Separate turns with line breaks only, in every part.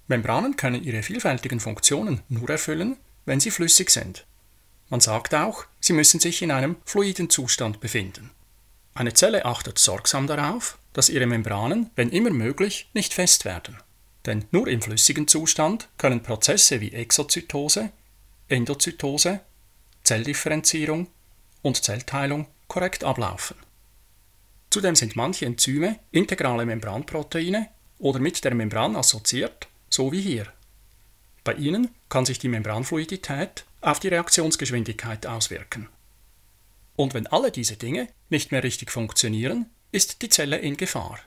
Membranen können ihre vielfältigen Funktionen nur erfüllen, wenn sie flüssig sind. Man sagt auch, sie müssen sich in einem fluiden Zustand befinden. Eine Zelle achtet sorgsam darauf, dass ihre Membranen, wenn immer möglich, nicht fest werden. Denn nur im flüssigen Zustand können Prozesse wie Exozytose, Endozytose, Zelldifferenzierung und Zellteilung korrekt ablaufen. Zudem sind manche Enzyme integrale Membranproteine oder mit der Membran assoziiert, so wie hier. Bei ihnen kann sich die Membranfluidität auf die Reaktionsgeschwindigkeit auswirken. Und wenn alle diese Dinge nicht mehr richtig funktionieren, ist die Zelle in Gefahr.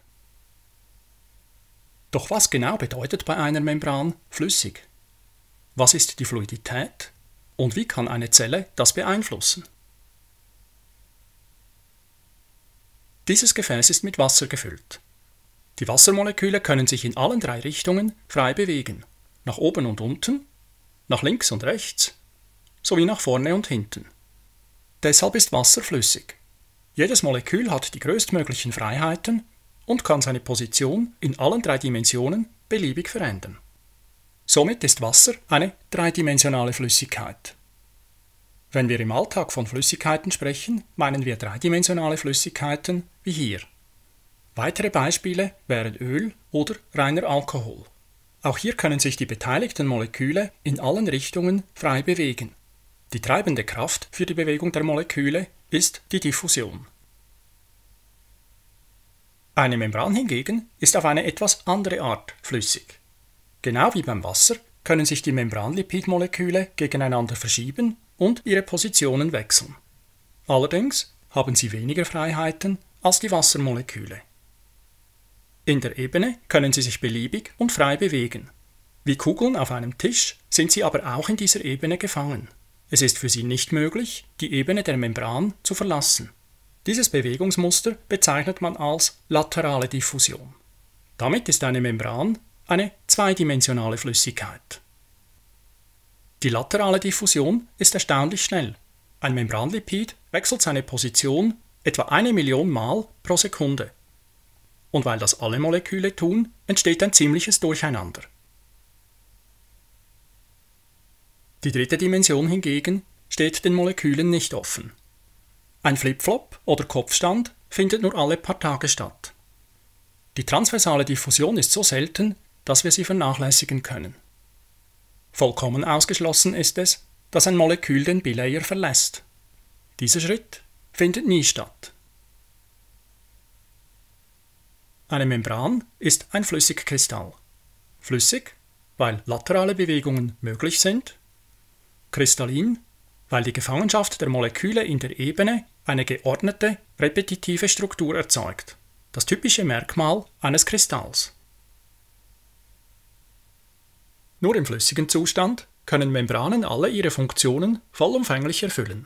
Doch was genau bedeutet bei einer Membran flüssig? Was ist die Fluidität? Und wie kann eine Zelle das beeinflussen? Dieses Gefäß ist mit Wasser gefüllt. Die Wassermoleküle können sich in allen 3 Richtungen frei bewegen, nach oben und unten, nach links und rechts, sowie nach vorne und hinten. Deshalb ist Wasser flüssig. Jedes Molekül hat die größtmöglichen Freiheiten und kann seine Position in allen 3 Dimensionen beliebig verändern. Somit ist Wasser eine dreidimensionale Flüssigkeit. Wenn wir im Alltag von Flüssigkeiten sprechen, meinen wir dreidimensionale Flüssigkeiten wie hier. Weitere Beispiele wären Öl oder reiner Alkohol. Auch hier können sich die beteiligten Moleküle in allen Richtungen frei bewegen. Die treibende Kraft für die Bewegung der Moleküle ist die Diffusion. Eine Membran hingegen ist auf eine etwas andere Art flüssig. Genau wie beim Wasser können sich die Membranlipidmoleküle gegeneinander verschieben und ihre Positionen wechseln. Allerdings haben sie weniger Freiheiten als die Wassermoleküle. In der Ebene können sie sich beliebig und frei bewegen. Wie Kugeln auf einem Tisch sind sie aber auch in dieser Ebene gefangen. Es ist für sie nicht möglich, die Ebene der Membran zu verlassen. Dieses Bewegungsmuster bezeichnet man als laterale Diffusion. Damit ist eine Membran eine zweidimensionale Flüssigkeit. Die laterale Diffusion ist erstaunlich schnell. Ein Membranlipid wechselt seine Position etwa 1 Million Mal pro Sekunde. Und weil das alle Moleküle tun, entsteht ein ziemliches Durcheinander. Die 3. Dimension hingegen steht den Molekülen nicht offen. Ein Flipflop oder Kopfstand findet nur alle paar Tage statt. Die transversale Diffusion ist so selten, dass wir sie vernachlässigen können. Vollkommen ausgeschlossen ist es, dass ein Molekül den Bilayer verlässt. Dieser Schritt findet nie statt. Eine Membran ist ein Flüssigkristall. Flüssig, weil laterale Bewegungen möglich sind. Kristallin, weil die Gefangenschaft der Moleküle in der Ebene eine geordnete, repetitive Struktur erzeugt. Das typische Merkmal eines Kristalls. Nur im flüssigen Zustand können Membranen alle ihre Funktionen vollumfänglich erfüllen.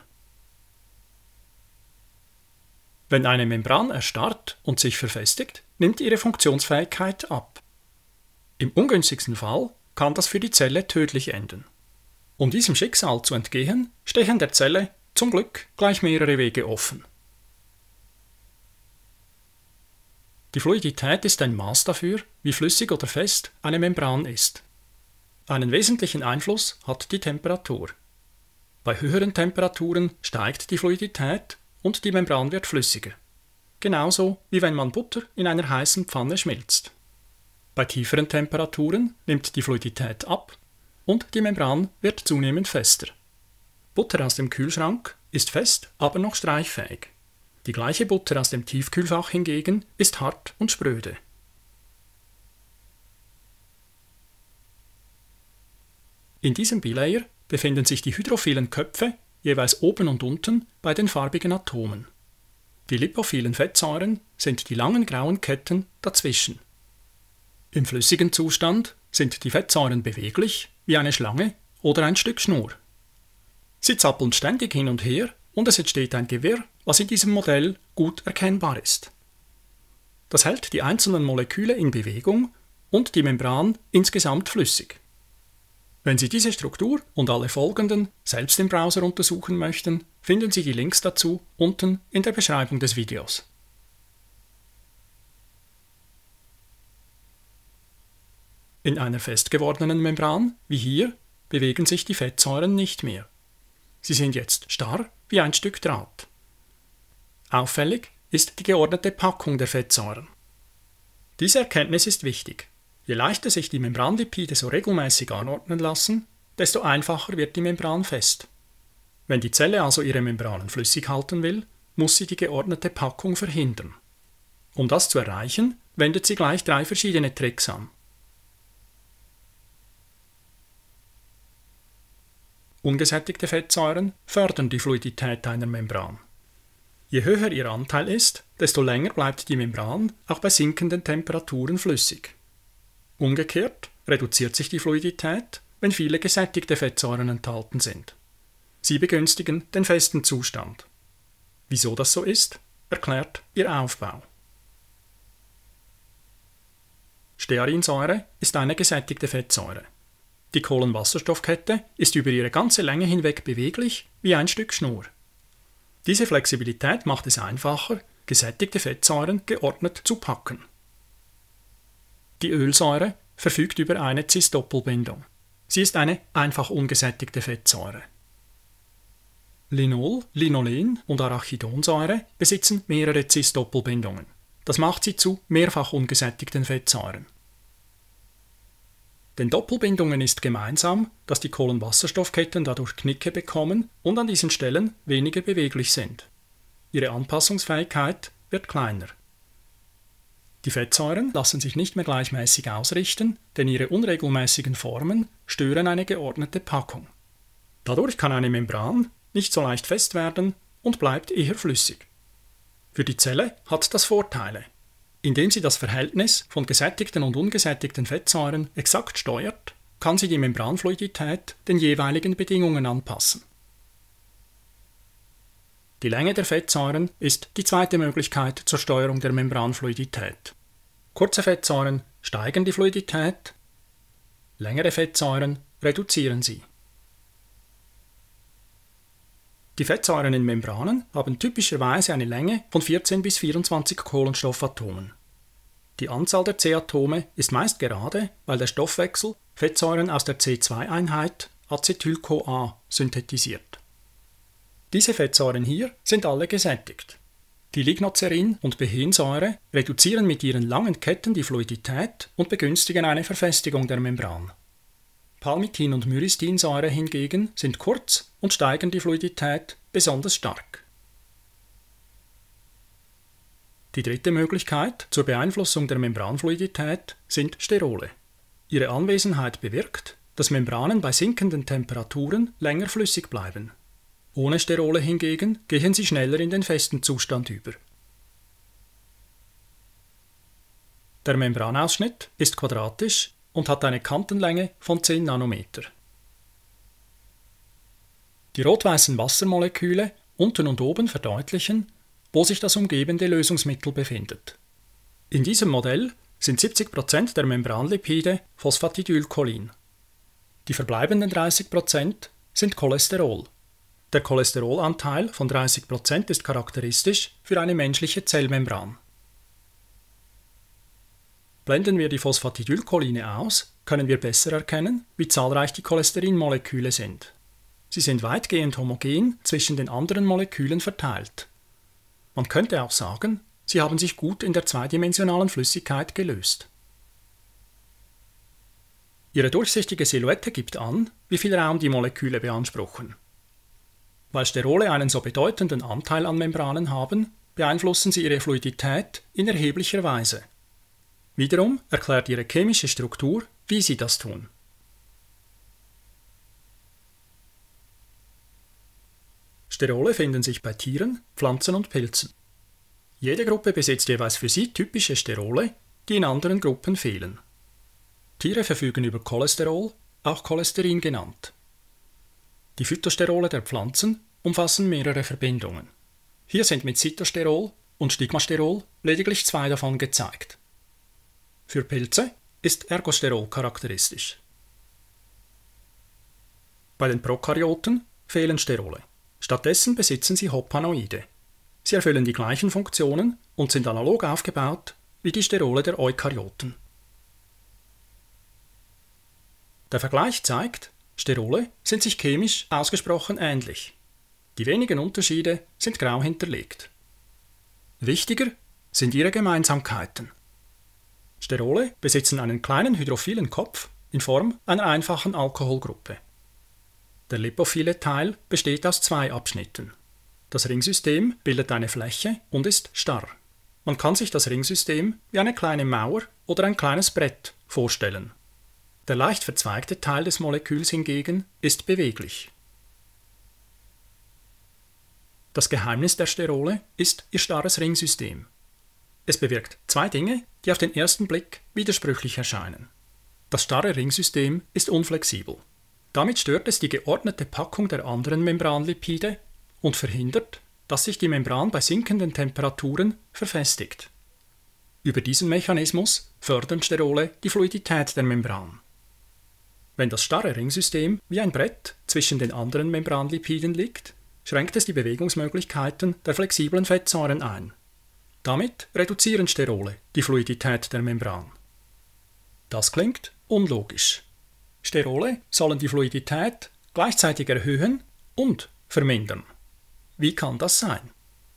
Wenn eine Membran erstarrt und sich verfestigt, nimmt ihre Funktionsfähigkeit ab. Im ungünstigsten Fall kann das für die Zelle tödlich enden. Um diesem Schicksal zu entgehen, stehen der Zelle zum Glück gleich mehrere Wege offen. Die Fluidität ist ein Maß dafür, wie flüssig oder fest eine Membran ist. Einen wesentlichen Einfluss hat die Temperatur. Bei höheren Temperaturen steigt die Fluidität und die Membran wird flüssiger. Genauso wie wenn man Butter in einer heißen Pfanne schmilzt. Bei tieferen Temperaturen nimmt die Fluidität ab und die Membran wird zunehmend fester. Butter aus dem Kühlschrank ist fest, aber noch streichfähig. Die gleiche Butter aus dem Tiefkühlfach hingegen ist hart und spröde. In diesem Bilayer befinden sich die hydrophilen Köpfe jeweils oben und unten bei den farbigen Atomen. Die lipophilen Fettsäuren sind die langen grauen Ketten dazwischen. Im flüssigen Zustand sind die Fettsäuren beweglich wie eine Schlange oder ein Stück Schnur. Sie zappeln ständig hin und her und es entsteht ein Gewirr, was in diesem Modell gut erkennbar ist. Das hält die einzelnen Moleküle in Bewegung und die Membran insgesamt flüssig. Wenn Sie diese Struktur und alle folgenden selbst im Browser untersuchen möchten, finden Sie die Links dazu unten in der Beschreibung des Videos. In einer fest gewordenen Membran, wie hier, bewegen sich die Fettsäuren nicht mehr. Sie sind jetzt starr wie ein Stück Draht. Auffällig ist die geordnete Packung der Fettsäuren. Diese Erkenntnis ist wichtig. Je leichter sich die Membranlipide so regelmäßig anordnen lassen, desto einfacher wird die Membran fest. Wenn die Zelle also ihre Membranen flüssig halten will, muss sie die geordnete Packung verhindern. Um das zu erreichen, wendet sie gleich 3 verschiedene Tricks an. Ungesättigte Fettsäuren fördern die Fluidität einer Membran. Je höher ihr Anteil ist, desto länger bleibt die Membran auch bei sinkenden Temperaturen flüssig. Umgekehrt reduziert sich die Fluidität, wenn viele gesättigte Fettsäuren enthalten sind. Sie begünstigen den festen Zustand. Wieso das so ist, erklärt ihr Aufbau. Stearinsäure ist eine gesättigte Fettsäure. Die Kohlenwasserstoffkette ist über ihre ganze Länge hinweg beweglich wie ein Stück Schnur. Diese Flexibilität macht es einfacher, gesättigte Fettsäuren geordnet zu packen. Die Ölsäure verfügt über eine Cis-Doppelbindung. Sie ist eine einfach ungesättigte Fettsäure. Linol, Linolen und Arachidonsäure besitzen mehrere Cis-Doppelbindungen. Das macht sie zu mehrfach ungesättigten Fettsäuren. Den Doppelbindungen ist gemeinsam, dass die Kohlenwasserstoffketten dadurch Knicke bekommen und an diesen Stellen weniger beweglich sind. Ihre Anpassungsfähigkeit wird kleiner. Die Fettsäuren lassen sich nicht mehr gleichmäßig ausrichten, denn ihre unregelmäßigen Formen stören eine geordnete Packung. Dadurch kann eine Membran nicht so leicht fest werden und bleibt eher flüssig. Für die Zelle hat das Vorteile. Indem sie das Verhältnis von gesättigten und ungesättigten Fettsäuren exakt steuert, kann sie die Membranfluidität den jeweiligen Bedingungen anpassen. Die Länge der Fettsäuren ist die zweite Möglichkeit zur Steuerung der Membranfluidität. Kurze Fettsäuren steigern die Fluidität, längere Fettsäuren reduzieren sie. Die Fettsäuren in Membranen haben typischerweise eine Länge von 14 bis 24 Kohlenstoffatomen. Die Anzahl der C-Atome ist meist gerade, weil der Stoffwechsel Fettsäuren aus der C2-Einheit Acetyl-CoA synthetisiert. Diese Fettsäuren hier sind alle gesättigt. Die Lignocerin- und Behensäure reduzieren mit ihren langen Ketten die Fluidität und begünstigen eine Verfestigung der Membran. Palmitin- und Myristinsäure hingegen sind kurz und steigern die Fluidität besonders stark. Die dritte Möglichkeit zur Beeinflussung der Membranfluidität sind Sterole. Ihre Anwesenheit bewirkt, dass Membranen bei sinkenden Temperaturen länger flüssig bleiben. Ohne Sterole hingegen gehen sie schneller in den festen Zustand über. Der Membranausschnitt ist quadratisch und hat eine Kantenlänge von 10 Nanometer. Die rot-weißen Wassermoleküle unten und oben verdeutlichen, wo sich das umgebende Lösungsmittel befindet. In diesem Modell sind 70% der Membranlipide Phosphatidylcholin. Die verbleibenden 30% sind Cholesterol. Der Cholesterolanteil von 30% ist charakteristisch für eine menschliche Zellmembran. Blenden wir die Phosphatidylcholine aus, können wir besser erkennen, wie zahlreich die Cholesterinmoleküle sind. Sie sind weitgehend homogen zwischen den anderen Molekülen verteilt. Man könnte auch sagen, sie haben sich gut in der zweidimensionalen Flüssigkeit gelöst. Ihre durchsichtige Silhouette gibt an, wie viel Raum die Moleküle beanspruchen. Weil Sterole einen so bedeutenden Anteil an Membranen haben, beeinflussen sie ihre Fluidität in erheblicher Weise. Wiederum erklärt ihre chemische Struktur, wie sie das tun. Sterole finden sich bei Tieren, Pflanzen und Pilzen. Jede Gruppe besitzt jeweils für sie typische Sterole, die in anderen Gruppen fehlen. Tiere verfügen über Cholesterol, auch Cholesterin genannt. Die Phytosterole der Pflanzen umfassen mehrere Verbindungen. Hier sind mit Cytosterol und Stigmasterol lediglich 2 davon gezeigt. Für Pilze ist Ergosterol charakteristisch. Bei den Prokaryoten fehlen Sterole. Stattdessen besitzen sie Hopanoide. Sie erfüllen die gleichen Funktionen und sind analog aufgebaut wie die Sterole der Eukaryoten. Der Vergleich zeigt, Sterole sind sich chemisch ausgesprochen ähnlich. Die wenigen Unterschiede sind grau hinterlegt. Wichtiger sind ihre Gemeinsamkeiten. Sterole besitzen einen kleinen hydrophilen Kopf in Form einer einfachen Alkoholgruppe. Der lipophile Teil besteht aus 2 Abschnitten. Das Ringsystem bildet eine Fläche und ist starr. Man kann sich das Ringsystem wie eine kleine Mauer oder ein kleines Brett vorstellen. Der leicht verzweigte Teil des Moleküls hingegen ist beweglich. Das Geheimnis der Sterole ist ihr starres Ringsystem. Es bewirkt 2 Dinge, die auf den ersten Blick widersprüchlich erscheinen. Das starre Ringsystem ist unflexibel. Damit stört es die geordnete Packung der anderen Membranlipide und verhindert, dass sich die Membran bei sinkenden Temperaturen verfestigt. Über diesen Mechanismus fördern Sterole die Fluidität der Membran. Wenn das starre Ringsystem wie ein Brett zwischen den anderen Membranlipiden liegt, schränkt es die Bewegungsmöglichkeiten der flexiblen Fettsäuren ein. Damit reduzieren Sterole die Fluidität der Membran. Das klingt unlogisch. Sterole sollen die Fluidität gleichzeitig erhöhen und vermindern. Wie kann das sein?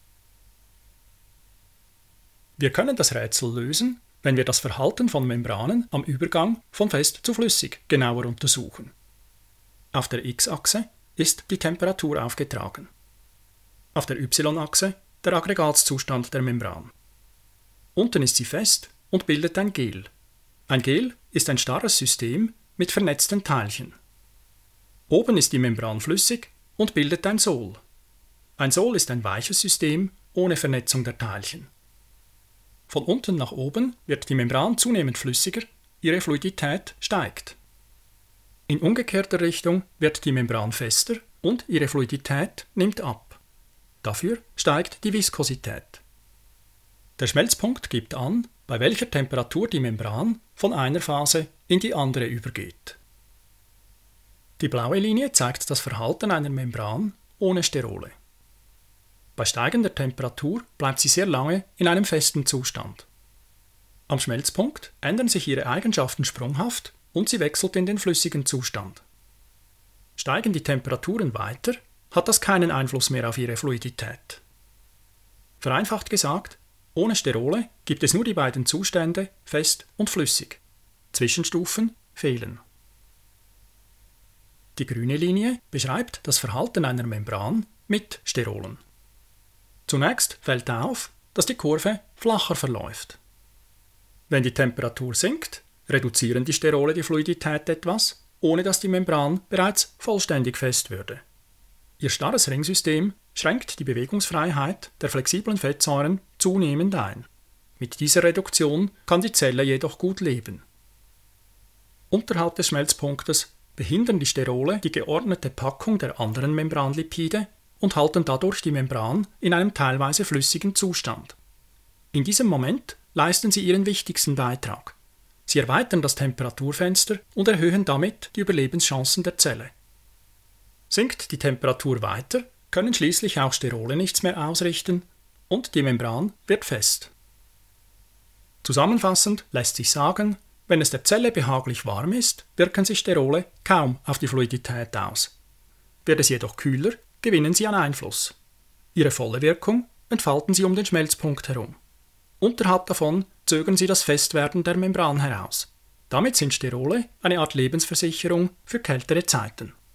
Wir können das Rätsel lösen, wenn wir das Verhalten von Membranen am Übergang von fest zu flüssig genauer untersuchen. Auf der x-Achse ist die Temperatur aufgetragen. Auf der y-Achse der Aggregatzustand der Membran. Unten ist sie fest und bildet ein Gel. Ein Gel ist ein starres System mit vernetzten Teilchen. Oben ist die Membran flüssig und bildet ein Sol. Ein Sol ist ein weiches System ohne Vernetzung der Teilchen. Von unten nach oben wird die Membran zunehmend flüssiger, ihre Fluidität steigt. In umgekehrter Richtung wird die Membran fester und ihre Fluidität nimmt ab. Dafür steigt die Viskosität. Der Schmelzpunkt gibt an, bei welcher Temperatur die Membran von einer Phase in die andere übergeht. Die blaue Linie zeigt das Verhalten einer Membran ohne Sterole. Bei steigender Temperatur bleibt sie sehr lange in einem festen Zustand. Am Schmelzpunkt ändern sich ihre Eigenschaften sprunghaft und sie wechselt in den flüssigen Zustand. Steigen die Temperaturen weiter, hat das keinen Einfluss mehr auf ihre Fluidität. Vereinfacht gesagt, ohne Sterole gibt es nur die beiden Zustände fest und flüssig. Zwischenstufen fehlen. Die grüne Linie beschreibt das Verhalten einer Membran mit Sterolen. Zunächst fällt auf, dass die Kurve flacher verläuft. Wenn die Temperatur sinkt, reduzieren die Sterole die Fluidität etwas, ohne dass die Membran bereits vollständig fest würde. Ihr starres Ringsystem schränkt die Bewegungsfreiheit der flexiblen Fettsäuren zunehmend ein. Mit dieser Reduktion kann die Zelle jedoch gut leben. Unterhalb des Schmelzpunktes behindern die Sterole die geordnete Packung der anderen Membranlipide und halten dadurch die Membran in einem teilweise flüssigen Zustand. In diesem Moment leisten sie ihren wichtigsten Beitrag. Sie erweitern das Temperaturfenster und erhöhen damit die Überlebenschancen der Zelle. Sinkt die Temperatur weiter, können schließlich auch Sterole nichts mehr ausrichten und die Membran wird fest. Zusammenfassend lässt sich sagen, wenn es der Zelle behaglich warm ist, wirken sich Sterole kaum auf die Fluidität aus. Wird es jedoch kühler, gewinnen sie an Einfluss. Ihre volle Wirkung entfalten sie um den Schmelzpunkt herum. Unterhalb davon zögern sie das Festwerden der Membran heraus. Damit sind Sterole eine Art Lebensversicherung für kältere Zeiten.